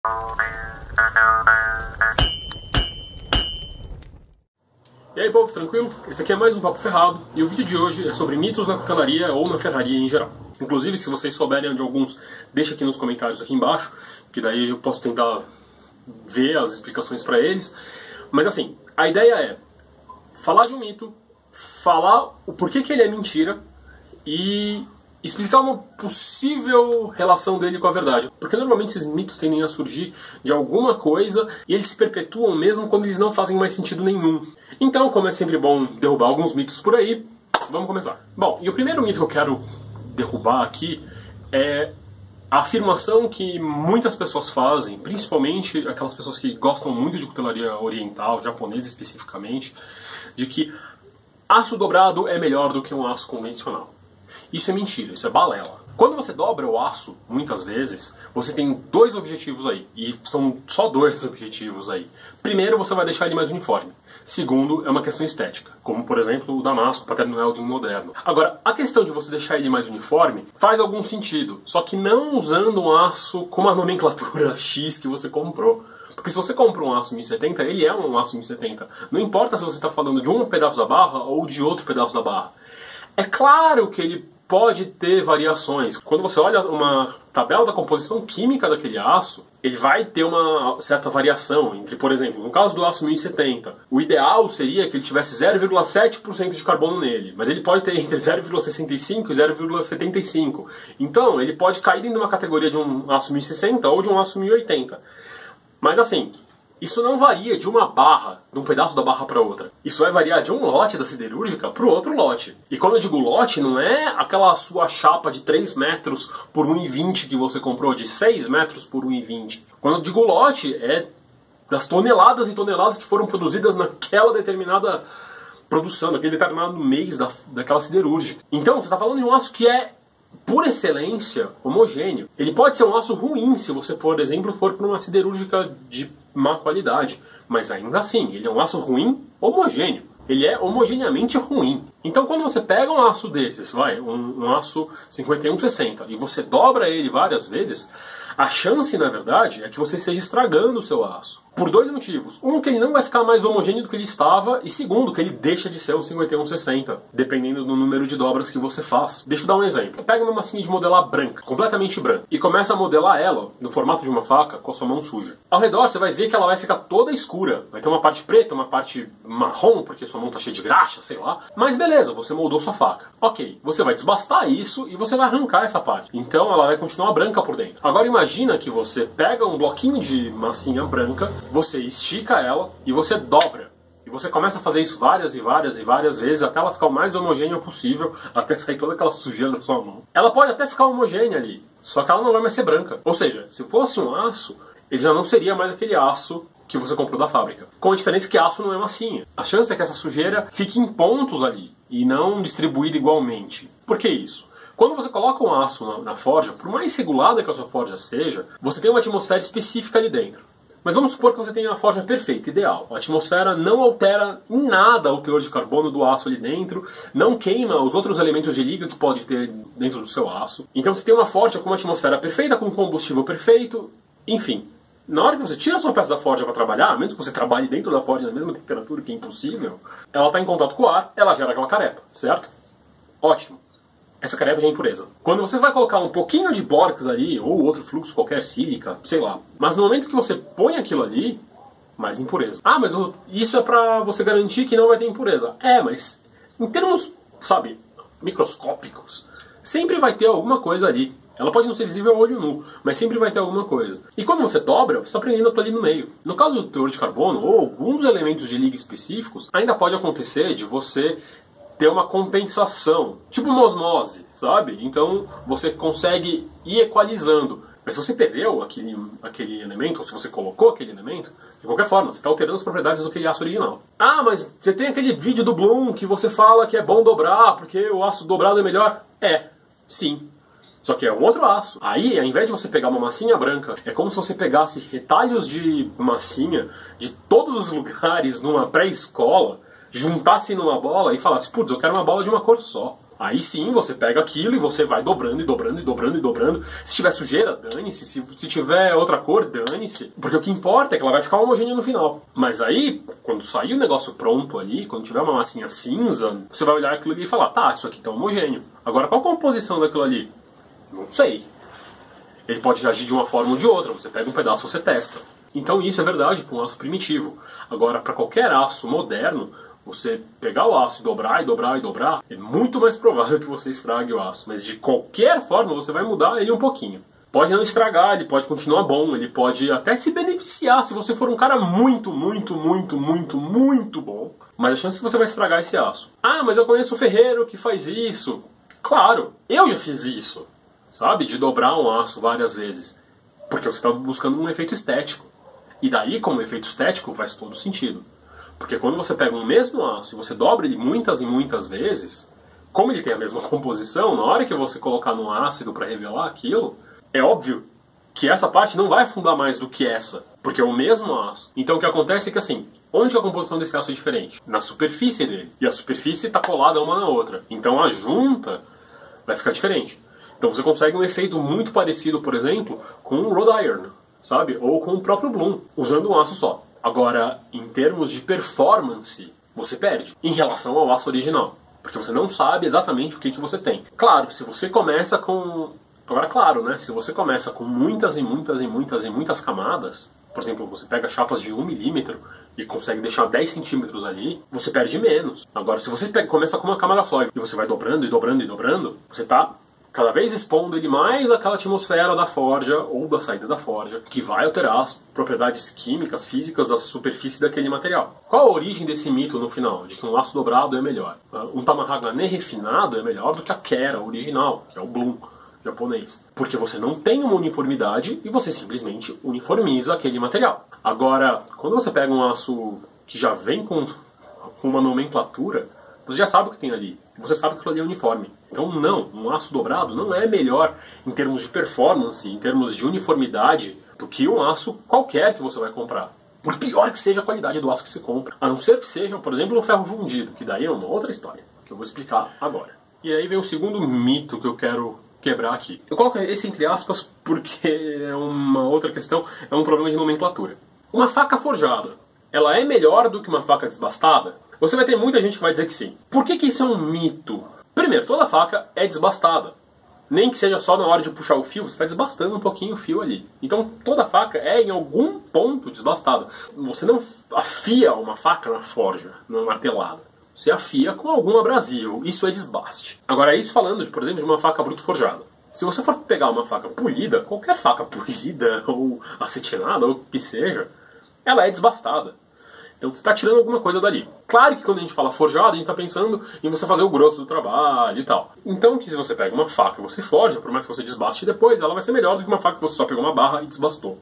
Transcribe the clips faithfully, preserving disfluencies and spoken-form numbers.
E aí, povo, tranquilo? Esse aqui é mais um Papo Ferrado e o vídeo de hoje é sobre mitos na cutelaria ou na ferraria em geral. Inclusive, se vocês souberem de alguns, deixa aqui nos comentários aqui embaixo, que daí eu posso tentar ver as explicações para eles. Mas assim, a ideia é falar de um mito, falar o porquê que ele é mentira e explicar uma possível relação dele com a verdade. Porque normalmente esses mitos tendem a surgir de alguma coisa e eles se perpetuam mesmo quando eles não fazem mais sentido nenhum. Então, como é sempre bom derrubar alguns mitos por aí, vamos começar. Bom, e o primeiro mito que eu quero derrubar aqui é a afirmação que muitas pessoas fazem, principalmente aquelas pessoas que gostam muito de cutelaria oriental, japonesa especificamente, de que aço dobrado é melhor do que um aço convencional. Isso é mentira, isso é balela. Quando você dobra o aço, muitas vezes, você tem dois objetivos aí. E são só dois objetivos aí. Primeiro, você vai deixar ele mais uniforme. Segundo, é uma questão estética, como por exemplo o Damasco, Paterno Eldin moderno. Agora, a questão de você deixar ele mais uniforme faz algum sentido, só que não usando um aço com uma nomenclatura X que você comprou. Porque se você compra um aço mil e setenta, ele é um aço mil e setenta. Não importa se você está falando de um pedaço da barra ou de outro pedaço da barra. É claro que ele pode ter variações. Quando você olha uma tabela da composição química daquele aço, ele vai ter uma certa variação entre, por exemplo, no caso do aço mil e setenta, o ideal seria que ele tivesse zero vírgula sete por cento de carbono nele, mas ele pode ter entre zero vírgula sessenta e cinco e zero vírgula setenta e cinco. Então, ele pode cair dentro de uma categoria de um aço mil e sessenta ou de um aço mil e oitenta. Mas assim, isso não varia de uma barra, de um pedaço da barra para outra. Isso vai variar de um lote da siderúrgica para o outro lote. E quando eu digo lote, não é aquela sua chapa de três metros por um e vinte que você comprou, de seis metros por um e vinte. Quando eu digo lote, é das toneladas e toneladas que foram produzidas naquela determinada produção, naquele determinado mês da, daquela siderúrgica. Então, você está falando de um aço que é, por excelência, homogêneo. Ele pode ser um aço ruim se você, por exemplo, for para uma siderúrgica de má qualidade, mas ainda assim, ele é um aço ruim homogêneo. Ele é homogeneamente ruim. Então, quando você pega um aço desses, vai, um, um aço cinquenta e um sessenta, e você dobra ele várias vezes, a chance, na verdade, é que você esteja estragando o seu aço. Por dois motivos. Um, que ele não vai ficar mais homogêneo do que ele estava, e segundo, que ele deixa de ser um cinquenta e um sessenta, dependendo do número de dobras que você faz. Deixa eu dar um exemplo. Pega uma massinha de modelar branca, completamente branca, e começa a modelar ela no formato de uma faca com a sua mão suja. Ao redor você vai ver que ela vai ficar toda escura. Vai ter uma parte preta, uma parte marrom, porque sua mão tá cheia de graxa, sei lá. Mas beleza, você moldou sua faca. Ok, você vai desbastar isso e você vai arrancar essa parte. Então ela vai continuar branca por dentro. Agora imagina que você pega um bloquinho de massinha branca, você estica ela e você dobra. E você começa a fazer isso várias e várias e várias vezes até ela ficar o mais homogênea possível, até sair toda aquela sujeira da sua mão. Ela pode até ficar homogênea ali, só que ela não vai mais ser branca. Ou seja, se fosse um aço, ele já não seria mais aquele aço que você comprou da fábrica. Com a diferença que aço não é massinha. A chance é que essa sujeira fique em pontos ali e não distribuída igualmente. Por que isso? Quando você coloca um aço na, na forja, por mais regulada que a sua forja seja, você tem uma atmosfera específica ali dentro. Mas vamos supor que você tenha uma forja perfeita, ideal. A atmosfera não altera em nada o teor de carbono do aço ali dentro, não queima os outros elementos de liga que pode ter dentro do seu aço. Então você tem uma forja com uma atmosfera perfeita, com combustível perfeito, enfim. Na hora que você tira a sua peça da forja para trabalhar, mesmo que você trabalhe dentro da forja na mesma temperatura, que é impossível, ela está em contato com o ar, ela gera aquela carepa, certo? Ótimo. Essa carepa já é impureza. Quando você vai colocar um pouquinho de bórax ali, ou outro fluxo qualquer, sílica, sei lá, mas no momento que você põe aquilo ali, mais impureza. Ah, mas isso é pra você garantir que não vai ter impureza. É, mas em termos, sabe, microscópicos, sempre vai ter alguma coisa ali. Ela pode não ser visível ao olho nu, mas sempre vai ter alguma coisa. E quando você dobra, você está prendendo aquilo ali no meio. No caso do teor de carbono, ou alguns elementos de liga específicos, ainda pode acontecer de você ter uma compensação, tipo uma osmose, sabe? Então você consegue ir equalizando. Mas se você perdeu aquele, aquele elemento, ou se você colocou aquele elemento, de qualquer forma, você está alterando as propriedades do aquele aço original. Ah, mas você tem aquele vídeo do Bloom que você fala que é bom dobrar, porque o aço dobrado é melhor? É, sim. Só que é um outro aço. Aí, ao invés de você pegar uma massinha branca, é como se você pegasse retalhos de massinha de todos os lugares numa pré-escola, juntasse numa bola e falasse, putz, eu quero uma bola de uma cor só. Aí sim você pega aquilo e você vai dobrando e dobrando e dobrando e dobrando. Se tiver sujeira, dane-se. Se, se tiver outra cor, dane-se. Porque o que importa é que ela vai ficar homogênea no final. Mas aí, quando sair o negócio pronto ali, quando tiver uma massinha cinza, você vai olhar aquilo ali e falar, tá, isso aqui tá homogêneo. Agora, qual a composição daquilo ali? Não sei. Ele pode agir de uma forma ou de outra. Você pega um pedaço e você testa. Então isso é verdade para um aço primitivo. Agora, para qualquer aço moderno, você pegar o aço e dobrar e dobrar e dobrar, é muito mais provável que você estrague o aço. Mas de qualquer forma você vai mudar ele um pouquinho. Pode não estragar, ele pode continuar bom, ele pode até se beneficiar se você for um cara muito, muito, muito, muito, muito bom. Mas a chance é que você vai estragar esse aço. Ah, mas eu conheço o ferreiro que faz isso. Claro, eu já fiz isso, sabe? De dobrar um aço várias vezes. Porque você está buscando um efeito estético. E daí, como efeito estético, faz todo sentido. Porque quando você pega um mesmo aço e você dobra ele muitas e muitas vezes, como ele tem a mesma composição, na hora que você colocar no ácido para revelar aquilo, é óbvio que essa parte não vai afundar mais do que essa, porque é o mesmo aço. Então o que acontece é que assim, onde a composição desse aço é diferente? Na superfície dele. E a superfície está colada uma na outra. Então a junta vai ficar diferente. Então você consegue um efeito muito parecido, por exemplo, com o Rhode Iron, sabe? Ou com o próprio Bloom, usando um aço só. Agora, em termos de performance, você perde em relação ao aço original. Porque você não sabe exatamente o que, que você tem. Claro, se você começa com... Agora, claro, né? Se você começa com muitas e muitas e muitas e muitas camadas, por exemplo, você pega chapas de um milímetro e consegue deixar dez centímetros ali, você perde menos. Agora, se você pega, começa com uma camada só e você vai dobrando e dobrando e dobrando, você está cada vez expondo ele mais àquela atmosfera da forja ou da saída da forja, que vai alterar as propriedades químicas, físicas da superfície daquele material. Qual a origem desse mito no final, de que um aço dobrado é melhor? Um tamahagane refinado é melhor do que a Kera original, que é o Bloom japonês. Porque você não tem uma uniformidade e você simplesmente uniformiza aquele material. Agora, quando você pega um aço que já vem com uma nomenclatura, você já sabe o que tem ali. Você sabe que aquilo ali é uniforme. Então não, um aço dobrado não é melhor em termos de performance, em termos de uniformidade, do que um aço qualquer que você vai comprar. Por pior que seja a qualidade do aço que você compra. A não ser que seja, por exemplo, um ferro fundido, que daí é uma outra história, que eu vou explicar agora. E aí vem o segundo mito que eu quero quebrar aqui. Eu coloco esse entre aspas porque é uma outra questão, é um problema de nomenclatura. Uma faca forjada, ela é melhor do que uma faca desbastada? Você vai ter muita gente que vai dizer que sim. Por que que isso é um mito? Primeiro, toda faca é desbastada. Nem que seja só na hora de puxar o fio, você está desbastando um pouquinho o fio ali. Então toda faca é em algum ponto desbastada. Você não afia uma faca na forja, na martelada. Você afia com algum abrasivo. Isso é desbaste. Agora, isso falando, por exemplo, de uma faca bruto forjada. Se você for pegar uma faca polida, qualquer faca polida ou acetinada, ou o que seja, ela é desbastada. Então você está tirando alguma coisa dali. Claro que quando a gente fala forjado, a gente está pensando em você fazer o grosso do trabalho e tal. Então que se você pega uma faca e você forja, por mais que você desbaste depois, ela vai ser melhor do que uma faca que você só pegou uma barra e desbastou.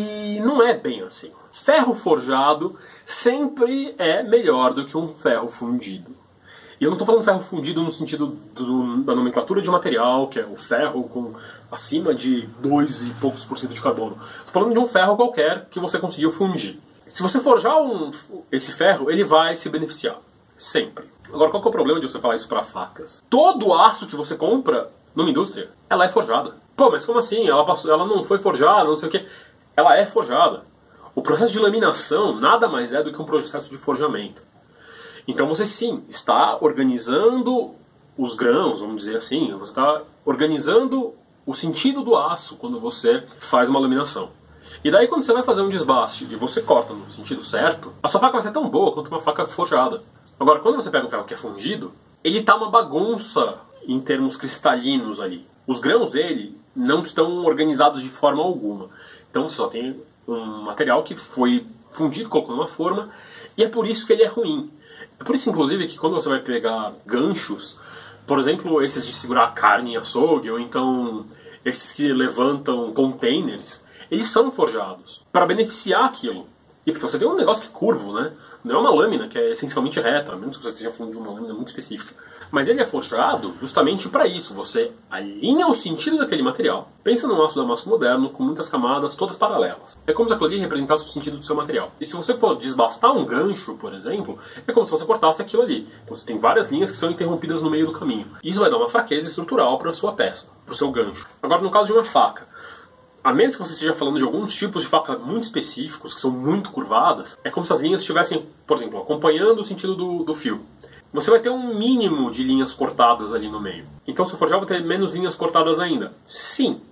E não é bem assim. Ferro forjado sempre é melhor do que um ferro fundido. E eu não estou falando ferro fundido no sentido do, da nomenclatura de material, que é o ferro com acima de dois e poucos por cento de carbono. Estou falando de um ferro qualquer que você conseguiu fundir. Se você forjar um, esse ferro, ele vai se beneficiar. Sempre. Agora, qual que é o problema de você falar isso para facas? Todo aço que você compra numa indústria, ela é forjada. Pô, mas como assim? Ela, passou, ela não foi forjada, não sei o quê. Ela é forjada. O processo de laminação nada mais é do que um processo de forjamento. Então você sim, está organizando os grãos, vamos dizer assim. Você está organizando o sentido do aço quando você faz uma laminação. E daí quando você vai fazer um desbaste e você corta no sentido certo, a sua faca vai ser tão boa quanto uma faca forjada. Agora, quando você pega um ferro que é fundido, ele tá uma bagunça em termos cristalinos ali. Os grãos dele não estão organizados de forma alguma. Então você só tem um material que foi fundido, colocado numa forma, e é por isso que ele é ruim. É por isso, inclusive, que quando você vai pegar ganchos, por exemplo, esses de segurar carne em açougue, ou então esses que levantam containers, eles são forjados para beneficiar aquilo. E porque você tem um negócio que é curvo, né? Não é uma lâmina que é essencialmente reta, a menos que você esteja falando de uma lâmina muito específica. Mas ele é forjado justamente para isso. Você alinha o sentido daquele material. Pensa num aço damasco moderno com muitas camadas, todas paralelas. É como se aquilo ali representasse o sentido do seu material. E se você for desbastar um gancho, por exemplo, é como se você cortasse aquilo ali. Então você tem várias linhas que são interrompidas no meio do caminho. Isso vai dar uma fraqueza estrutural para a sua peça, para o seu gancho. Agora, no caso de uma faca, a menos que você esteja falando de alguns tipos de faca muito específicos, que são muito curvadas, é como se as linhas estivessem, por exemplo, acompanhando o sentido do, do fio. Você vai ter um mínimo de linhas cortadas ali no meio. Então, se for forjar, vai ter menos linhas cortadas ainda. Sim,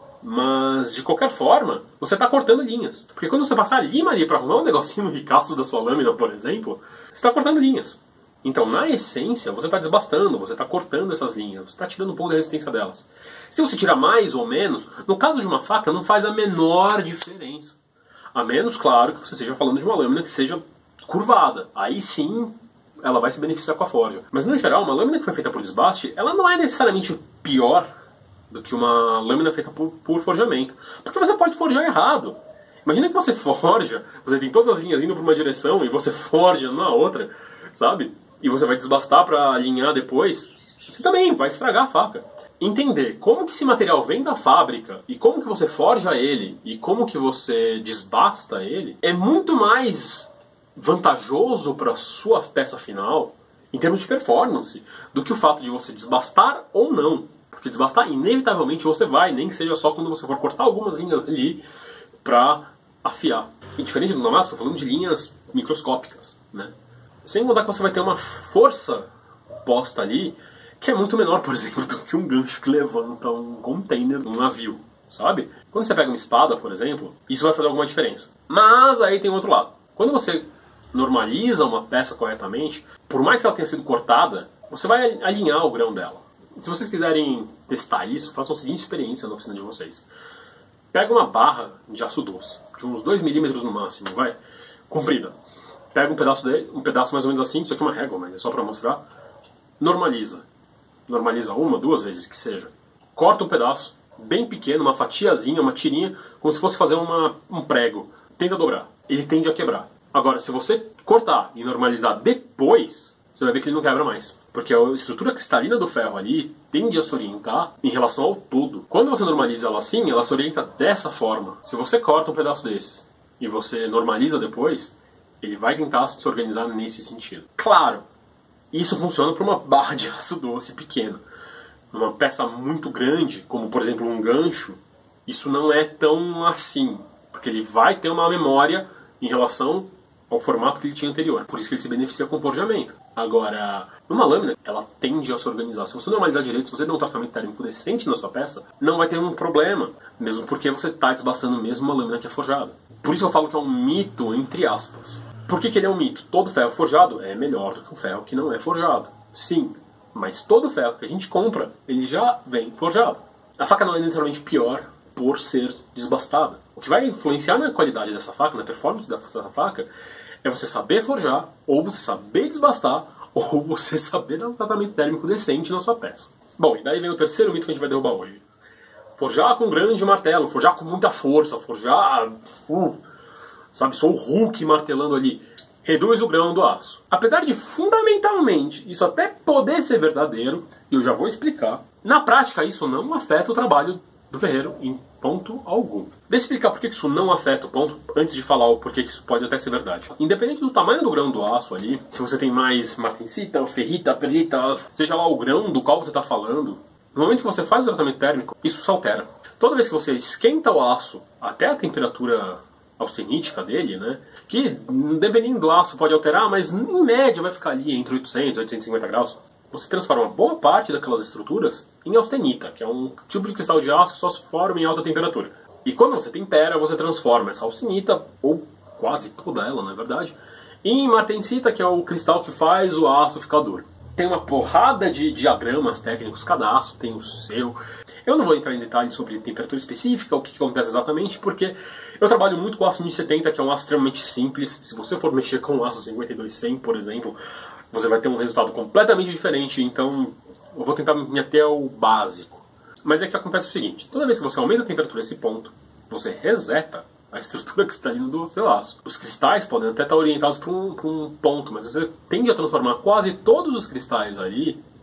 mas de qualquer forma, você está cortando linhas. Porque quando você passar a lima ali para arrumar um negocinho no ricaço da sua lâmina, por exemplo, você está cortando linhas. Então, na essência, você está desbastando, você está cortando essas linhas, você está tirando um pouco da resistência delas. Se você tirar mais ou menos, no caso de uma faca, não faz a menor diferença. A menos, claro, que você esteja falando de uma lâmina que seja curvada. Aí sim, ela vai se beneficiar com a forja. Mas, no geral, uma lâmina que foi feita por desbaste, ela não é necessariamente pior do que uma lâmina feita por, por forjamento. Porque você pode forjar errado. Imagina que você forja, você tem todas as linhas indo para uma direção e você forja na outra, sabe? E você vai desbastar para alinhar depois, você também vai estragar a faca. Entender como que esse material vem da fábrica e como que você forja ele e como que você desbasta ele é muito mais vantajoso para a sua peça final em termos de performance do que o fato de você desbastar ou não. Porque desbastar, inevitavelmente, você vai, nem que seja só quando você for cortar algumas linhas ali para afiar. E diferente do damasco, estou falando de linhas microscópicas, né? Sem contar que você vai ter uma força posta ali que é muito menor, por exemplo, do que um gancho que levanta um container de um navio, sabe? Quando você pega uma espada, por exemplo, isso vai fazer alguma diferença. Mas aí tem outro lado. Quando você normaliza uma peça corretamente, por mais que ela tenha sido cortada, você vai alinhar o grão dela. Se vocês quiserem testar isso, façam a seguinte experiência na oficina de vocês. Pega uma barra de aço doce, de uns dois milímetros no máximo, vai, comprida. Pega um pedaço dele, um pedaço mais ou menos assim, isso aqui é uma régua, mas é só para mostrar. Normaliza. Normaliza uma, duas vezes que seja. Corta um pedaço, bem pequeno, uma fatiazinha, uma tirinha, como se fosse fazer uma, um prego. Tenta dobrar. Ele tende a quebrar. Agora, se você cortar e normalizar depois, você vai ver que ele não quebra mais. Porque a estrutura cristalina do ferro ali tende a se orientar em relação ao todo. Quando você normaliza ela assim, ela se orienta dessa forma. Se você corta um pedaço desses e você normaliza depois, ele vai tentar se organizar nesse sentido. Claro, isso funciona para uma barra de aço doce pequena. Numa peça muito grande, como por exemplo um gancho, isso não é tão assim. Porque ele vai ter uma memória em relação ao formato que ele tinha anterior. Por isso que ele se beneficia com forjamento. Agora, numa lâmina, ela tende a se organizar. Se você normalizar direito, se você der um tratamento térmico decente na sua peça, não vai ter um problema. Mesmo porque você está desbastando mesmo uma lâmina que é forjada. Por isso eu falo que é um mito, entre aspas. Por que que ele é um mito? Todo ferro forjado é melhor do que um ferro que não é forjado. Sim, mas todo ferro que a gente compra, ele já vem forjado. A faca não é necessariamente pior por ser desbastada. O que vai influenciar na qualidade dessa faca, na performance dessa faca, é você saber forjar, ou você saber desbastar, ou você saber dar um tratamento térmico decente na sua peça. Bom, e daí vem o terceiro mito que a gente vai derrubar hoje. Forjar com grande martelo, forjar com muita força, forjar... Uh, sabe, sou o Hulk martelando ali. Reduz o grão do aço. Apesar de, fundamentalmente, isso até poder ser verdadeiro, e eu já vou explicar, na prática isso não afeta o trabalho do ferreiro em ponto algum. Deixa eu explicar por que isso não afeta o ponto, antes de falar o porquê que isso pode até ser verdade. Independente do tamanho do grão do aço ali, se você tem mais martensita, ferrita, perlita, seja lá o grão do qual você está falando, no momento que você faz o tratamento térmico, isso se altera. Toda vez que você esquenta o aço até a temperatura austenítica dele, né, que dependendo do aço pode alterar, mas em média vai ficar ali entre oitocentos e oitocentos e cinquenta graus, você transforma boa parte daquelas estruturas em austenita, que é um tipo de cristal de aço que só se forma em alta temperatura. E quando você tempera, você transforma essa austenita, ou quase toda ela, na verdade, em martensita, que é o cristal que faz o aço ficar duro. Tem uma porrada de diagramas técnicos, cada aço tem o seu. Eu não vou entrar em detalhes sobre temperatura específica, o que, que acontece exatamente, porque eu trabalho muito com o aço mil e setenta, que é um aço extremamente simples. Se você for mexer com o aço cinquenta e dois cem, por exemplo, você vai ter um resultado completamente diferente, então eu vou tentar me ater ao básico. Mas é que acontece o seguinte, toda vez que você aumenta a temperatura a esse ponto, você reseta a estrutura cristalina do seu aço. Os cristais podem até estar orientados para um, para um ponto, mas você tende a transformar quase todos os cristais ali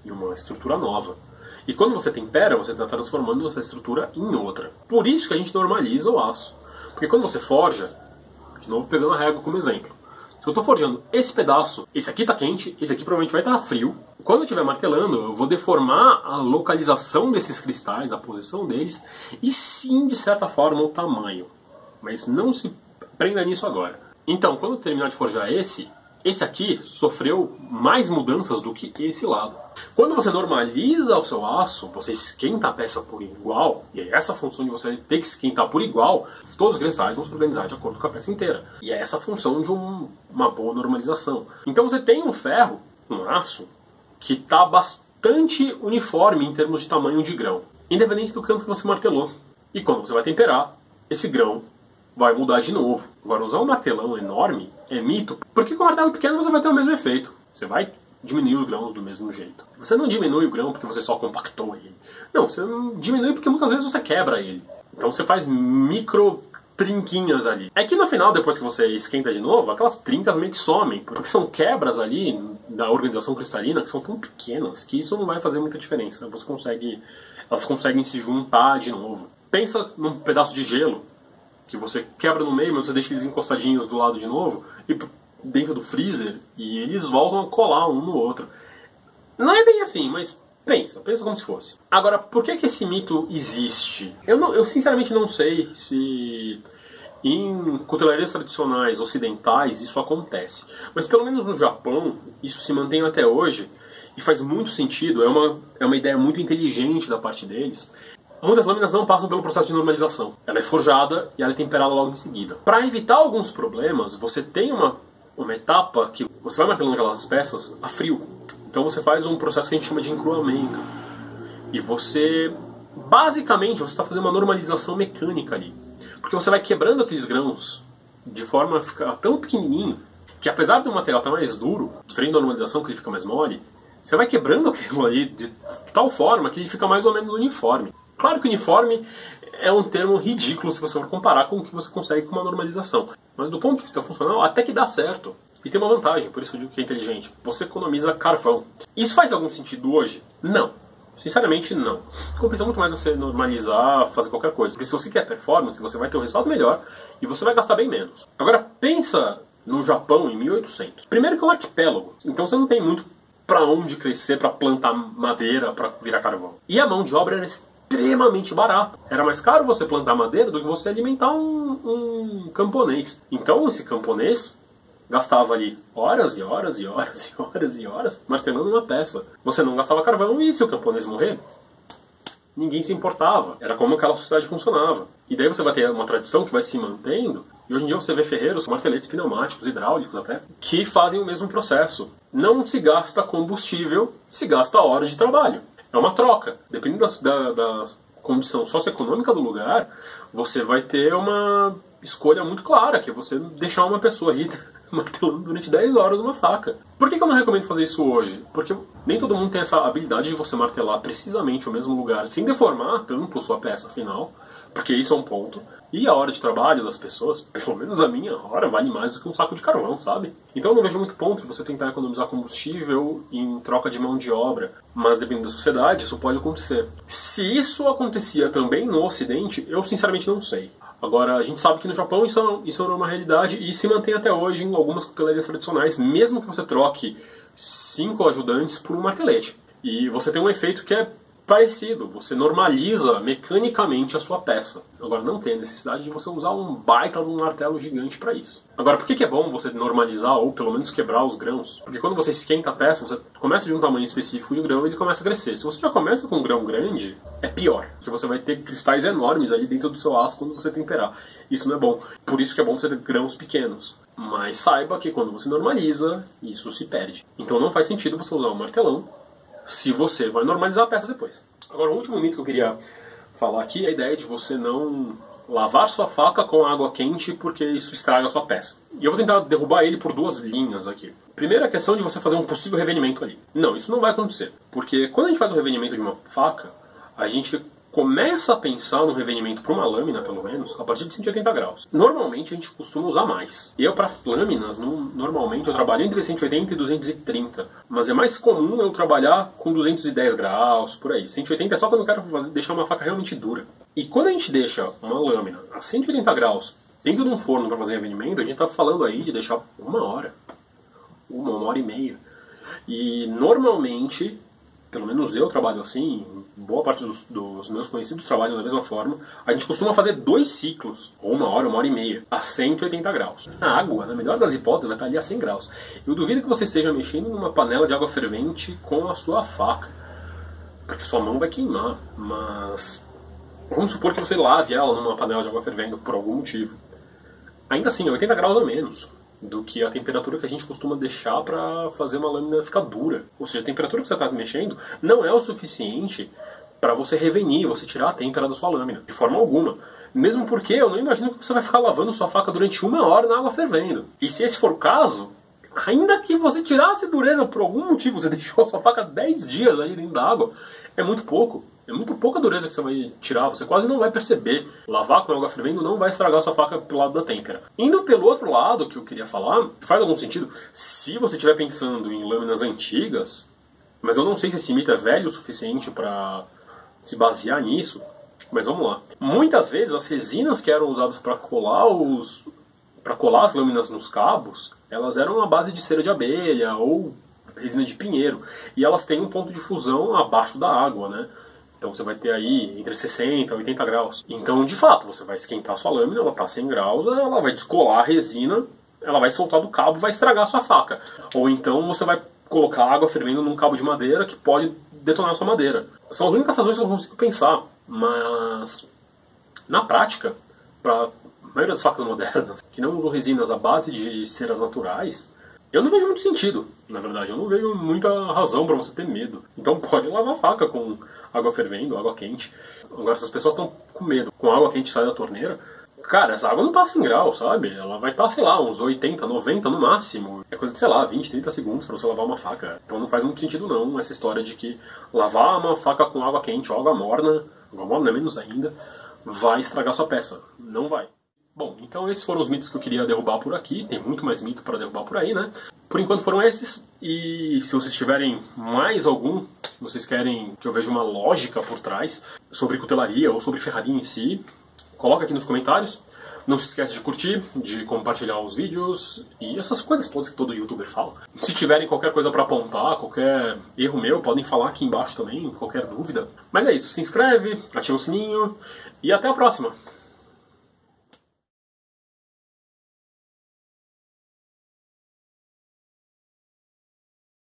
em uma estrutura nova. E quando você tempera, você está transformando essa estrutura em outra. Por isso que a gente normaliza o aço. Porque quando você forja, de novo pegando a régua como exemplo, se eu estou forjando esse pedaço, esse aqui está quente, esse aqui provavelmente vai estar frio. Quando eu estiver martelando, eu vou deformar a localização desses cristais, a posição deles, e sim, de certa forma, o tamanho. Mas não se prenda nisso agora. Então, quando eu terminar de forjar esse, esse aqui sofreu mais mudanças do que esse lado. Quando você normaliza o seu aço, você esquenta a peça por igual, e é essa função de você ter que esquentar por igual, todos os cristais vão se organizar de acordo com a peça inteira. E é essa a função de um, uma boa normalização. Então você tem um ferro, um aço, que está bastante uniforme em termos de tamanho de grão, independente do canto que você martelou. E quando você vai temperar, esse grão vai mudar de novo. Agora, usar um martelão enorme é mito, porque com o martelo pequeno você vai ter o mesmo efeito. Você vai diminuir os grãos do mesmo jeito. Você não diminui o grão porque você só compactou ele. Não, você diminui porque muitas vezes você quebra ele. Então você faz micro trinquinhas ali. É que no final, depois que você esquenta de novo, aquelas trincas meio que somem, porque são quebras ali da organização cristalina que são tão pequenas que isso não vai fazer muita diferença. Você consegue, elas conseguem se juntar de novo. Pensa num pedaço de gelo que você quebra no meio, mas você deixa eles encostadinhos do lado de novo e dentro do freezer e eles voltam a colar um no outro. Não é bem assim, mas pensa, pensa como se fosse. Agora, por que que esse mito existe? Eu, não, eu sinceramente não sei se em cutelarias tradicionais ocidentais isso acontece. Mas pelo menos no Japão, isso se mantém até hoje e faz muito sentido, é uma, é uma ideia muito inteligente da parte deles. Muitas lâminas não passam pelo processo de normalização. Ela é forjada e ela é temperada logo em seguida. Para evitar alguns problemas, você tem uma, uma etapa que você vai martelando aquelas peças a frio. Então você faz um processo que a gente chama de encruamento. E você, basicamente, você está fazendo uma normalização mecânica ali. Porque você vai quebrando aqueles grãos de forma a ficar tão pequenininho que, apesar do material estar mais duro, diferente da normalização que ele fica mais mole, você vai quebrando aquilo ali de tal forma que ele fica mais ou menos uniforme. Claro que uniforme é um termo ridículo se você for comparar com o que você consegue com uma normalização. Mas do ponto de vista funcional, até que dá certo. E tem uma vantagem, por isso eu digo que é inteligente. Você economiza carvão. Isso faz algum sentido hoje? Não. Sinceramente, não. Compensa muito mais você normalizar, fazer qualquer coisa. Porque se você quer performance, você vai ter um resultado melhor e você vai gastar bem menos. Agora, pensa no Japão em mil e oitocentos. Primeiro que é um arquipélago. Então você não tem muito para onde crescer, para plantar madeira, para virar carvão. E a mão de obra era extremamente barato. Era mais caro você plantar madeira do que você alimentar um, um camponês. Então esse camponês gastava ali horas e horas e horas e horas e horas martelando uma peça. Você não gastava carvão e se o camponês morrer, ninguém se importava. Era como aquela sociedade funcionava. E daí você vai ter uma tradição que vai se mantendo. E hoje em dia você vê ferreiros, marteletes pneumáticos, hidráulicos até, que fazem o mesmo processo. Não se gasta combustível, se gasta horas de trabalho. É uma troca. Dependendo da, da, da condição socioeconômica do lugar, você vai ter uma escolha muito clara, que é você deixar uma pessoa aí martelando durante dez horas uma faca. Por que que eu não recomendo fazer isso hoje? Porque nem todo mundo tem essa habilidade de você martelar precisamente o mesmo lugar, sem deformar tanto a sua peça final, porque isso é um ponto. E a hora de trabalho das pessoas, pelo menos a minha hora, vale mais do que um saco de carvão, sabe? Então eu não vejo muito ponto de você tentar economizar combustível em troca de mão de obra. Mas dependendo da sociedade, isso pode acontecer. Se isso acontecia também no Ocidente, eu sinceramente não sei. Agora, a gente sabe que no Japão isso, isso é uma realidade e se mantém até hoje em algumas cutelarias tradicionais, mesmo que você troque cinco ajudantes por um martelete. E você tem um efeito que é parecido, você normaliza mecanicamente a sua peça. Agora, não tem a necessidade de você usar um baita de um martelo gigante para isso. Agora, por que que é bom você normalizar ou pelo menos quebrar os grãos? Porque quando você esquenta a peça, você começa de um tamanho específico de grão e ele começa a crescer. Se você já começa com um grão grande, é pior, porque você vai ter cristais enormes ali dentro do seu aço quando você temperar. Isso não é bom. Por isso que é bom você ter grãos pequenos. Mas saiba que quando você normaliza, isso se perde. Então não faz sentido você usar um martelão se você vai normalizar a peça depois. Agora, o último mito que eu queria falar aqui é a ideia de você não lavar sua faca com água quente porque isso estraga a sua peça. E eu vou tentar derrubar ele por duas linhas aqui. Primeiro, a questão de você fazer um possível revenimento ali. Não, isso não vai acontecer. Porque quando a gente faz o revenimento de uma faca, a gente começa a pensar no revenimento para uma lâmina, pelo menos, a partir de cento e oitenta graus. Normalmente a gente costuma usar mais. Eu, para lâminas, no, normalmente eu trabalho entre cento e oitenta e duzentos e trinta. Mas é mais comum eu trabalhar com duzentos e dez graus, por aí. cento e oitenta é só quando eu quero fazer, deixar uma faca realmente dura. E quando a gente deixa uma lâmina a cento e oitenta graus dentro de um forno para fazer revenimento, a gente está falando aí de deixar uma hora. Uma, uma hora e meia. E normalmente, pelo menos eu trabalho assim, boa parte dos, dos meus conhecidos trabalham da mesma forma, a gente costuma fazer dois ciclos, ou uma hora, uma hora e meia, a cento e oitenta graus. A água, na melhor das hipóteses, vai estar ali a cem graus. Eu duvido que você esteja mexendo numa panela de água fervente com a sua faca, porque sua mão vai queimar, mas vamos supor que você lave ela numa panela de água fervendo por algum motivo. Ainda assim, é oitenta graus a menos do que a temperatura que a gente costuma deixar para fazer uma lâmina ficar dura. Ou seja, a temperatura que você está mexendo não é o suficiente para você revenir, você tirar a têmpera da sua lâmina, de forma alguma. Mesmo porque eu não imagino que você vai ficar lavando sua faca durante uma hora na água fervendo. E se esse for o caso, ainda que você tirasse dureza por algum motivo, você deixou a sua faca dez dias aí dentro da água, é muito pouco. É muito pouca dureza que você vai tirar, você quase não vai perceber. Lavar com água fervendo não vai estragar sua faca pelo lado da têmpera. Indo pelo outro lado, que eu queria falar, faz algum sentido, se você estiver pensando em lâminas antigas, mas eu não sei se esse mito é velho o suficiente para se basear nisso, mas vamos lá. Muitas vezes as resinas que eram usadas para colar os para colar as lâminas nos cabos, elas eram à base de cera de abelha ou resina de pinheiro, e elas têm um ponto de fusão abaixo da água, né? Então você vai ter aí entre sessenta e oitenta graus. Então, de fato, você vai esquentar a sua lâmina, ela está a cem graus, ela vai descolar a resina, ela vai soltar do cabo e vai estragar a sua faca. Ou então você vai colocar água fervendo num cabo de madeira que pode detonar a sua madeira. São as únicas razões que eu consigo pensar, mas na prática, para a maioria das facas modernas, que não usam resinas à base de ceras naturais, eu não vejo muito sentido, na verdade. Eu não vejo muita razão para você ter medo. Então pode lavar a faca com água fervendo, água quente. Agora, se as pessoas estão com medo, com água quente sai da torneira, cara, essa água não tá a cem graus, sabe? Ela vai estar, sei lá, uns oitenta, noventa no máximo. É coisa de, sei lá, vinte, trinta segundos para você lavar uma faca. Então não faz muito sentido não essa história de que lavar uma faca com água quente ou água morna, água morna menos ainda, vai estragar sua peça. Não vai. Bom, então esses foram os mitos que eu queria derrubar por aqui. Tem muito mais mito para derrubar por aí, né? Por enquanto foram esses. E se vocês tiverem mais algum, vocês querem que eu veja uma lógica por trás sobre cutelaria ou sobre ferraria em si, coloca aqui nos comentários. Não se esquece de curtir, de compartilhar os vídeos e essas coisas todas que todo youtuber fala. Se tiverem qualquer coisa para apontar, qualquer erro meu, podem falar aqui embaixo também, qualquer dúvida. Mas é isso, se inscreve, ativa o sininho e até a próxima!